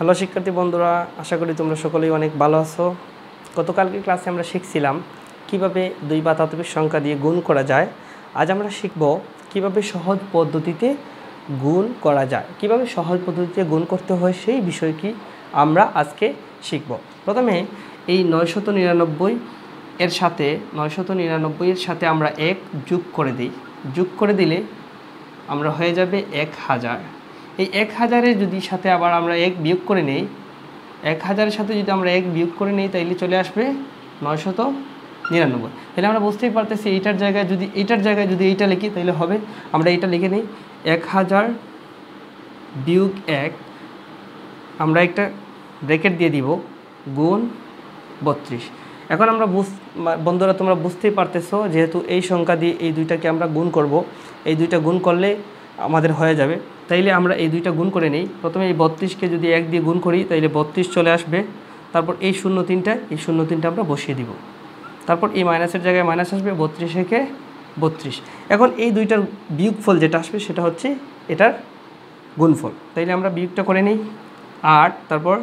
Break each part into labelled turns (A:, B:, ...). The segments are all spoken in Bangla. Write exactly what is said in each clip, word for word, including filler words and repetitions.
A: হ্যালো শিক্ষার্থী বন্ধুরা, আশা করি তোমরা সকলেই অনেক ভালো আছো। গতকালকের ক্লাসে আমরা শিখছিলাম কিভাবে দুই বা ততোধিক সংখ্যা দিয়ে গুণ করা যায়। আজ আমরা শিখব কিভাবে সহজ পদ্ধতিতে গুণ করা যায়, কিভাবে সহজ পদ্ধতিতে গুণ করতে হয় সেই বিষয়টি আমরা আজকে শিখব। প্রথমে এই নয়শত নিরানব্বই এর সাথে নয়শত নিরানব্বই এর সাথে আমরা এক যোগ করে দিই। যোগ করে দিলে আমরা হয়ে যাবে এক হাজার। এই এক হাজারের যদি সাথে আবার আমরা এক বিয়োগ করে নেই, এক হাজারের সাথে যদি আমরা এক বিয়োগ করে নেই তাইলে চলে আসবে নয়শত নিরানব্বই। তাহলে আমরা বুঝতেই পারতেছি এইটার জায়গায় যদি এইটার জায়গায় যদি এইটা লিখি তাহলে হবে। আমরা এইটা লিখে নিই, এক হাজার বিয়োগ এক, আমরা একটা ব্র্যাকেট দিয়ে দিব, গুণ বত্রিশ। এখন আমরা বুঝ বন্ধুরা তোমরা বুঝতেই পারতেছো যেহেতু এই সংখ্যা দিয়ে এই দুইটাকে আমরা গুণ করব, এই দুইটা গুণ করলে আমাদের হয়ে যাবে। তাইলে আমরা এই দুইটা গুণ করে নিই। প্রথমে এই বত্রিশকে যদি এক দিয়ে গুণ করি তাইলে বত্রিশ চলে আসবে। তারপর এই শূন্য তিনটা এই শূন্য তিনটা আমরা বসিয়ে দিব। তারপর এই মাইনাসের জায়গায় মাইনাস আসবে, বত্রিশ একে বত্রিশ। এখন এই দুইটার বিয়োগফল যেটা আসবে সেটা হচ্ছে এটার গুণফল। তাইলে আমরা বিয়োগটা করে নিই, আট, তারপর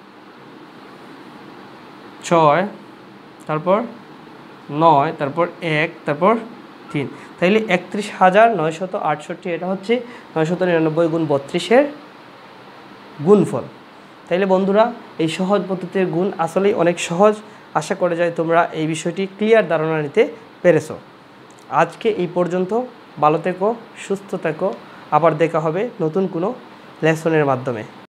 A: ছয়, তারপর নয়, তারপর এক, তারপর তিন। তাইলে একত্রিশ হাজার নয়শত আটষট্টি, এটা হচ্ছে নয়শত নিরানব্বই গুণ বত্রিশের গুণফল। তাইলে বন্ধুরা এই সহজ পদ্ধতির গুণ আসলেই অনেক সহজ। আশা করা যায় তোমরা এই বিষয়টি ক্লিয়ার ধারণা নিতে পেরেছো। আজকে এই পর্যন্ত, ভালো থেকো, সুস্থ থেকো, আবার দেখা হবে নতুন কোনো লেসনের মাধ্যমে।